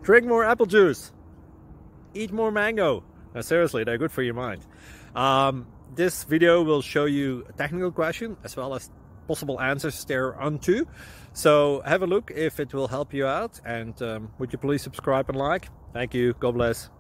Drink more apple juice. Eat more mango. No, seriously, they're good for your mind. This video will show you a technical question as well as possible answers thereunto. So have a look if it will help you out, and would you please subscribe and like? Thank you. God bless.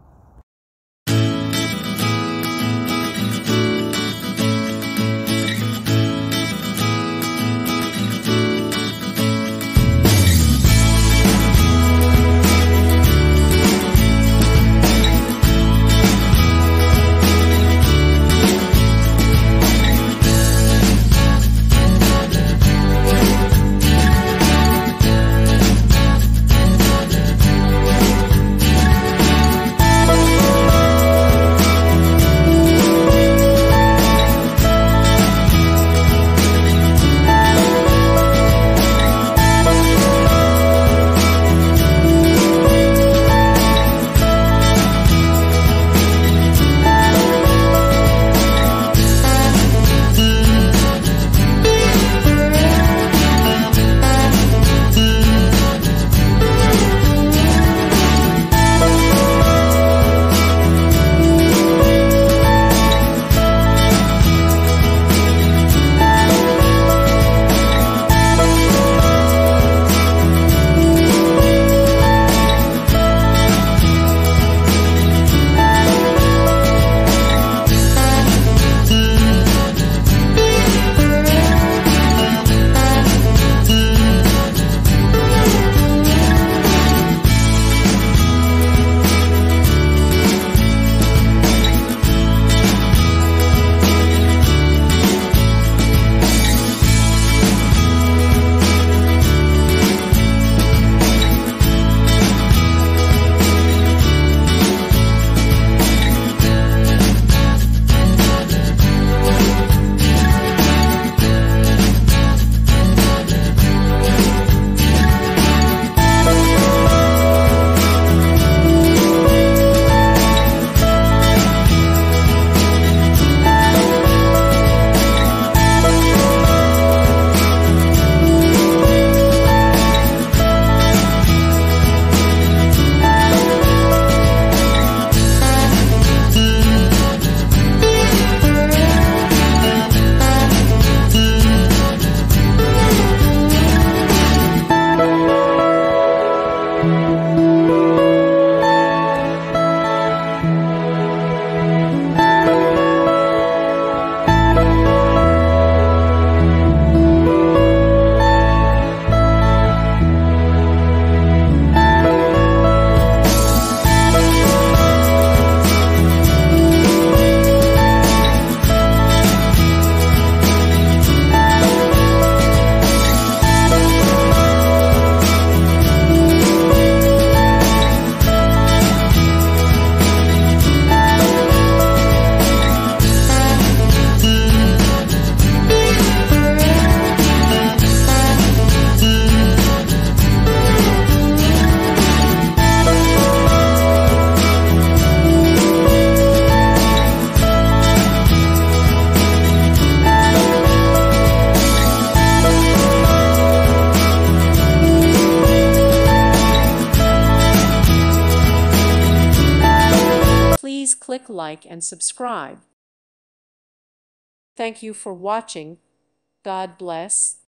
Please click like and subscribe. Thank you for watching. God bless.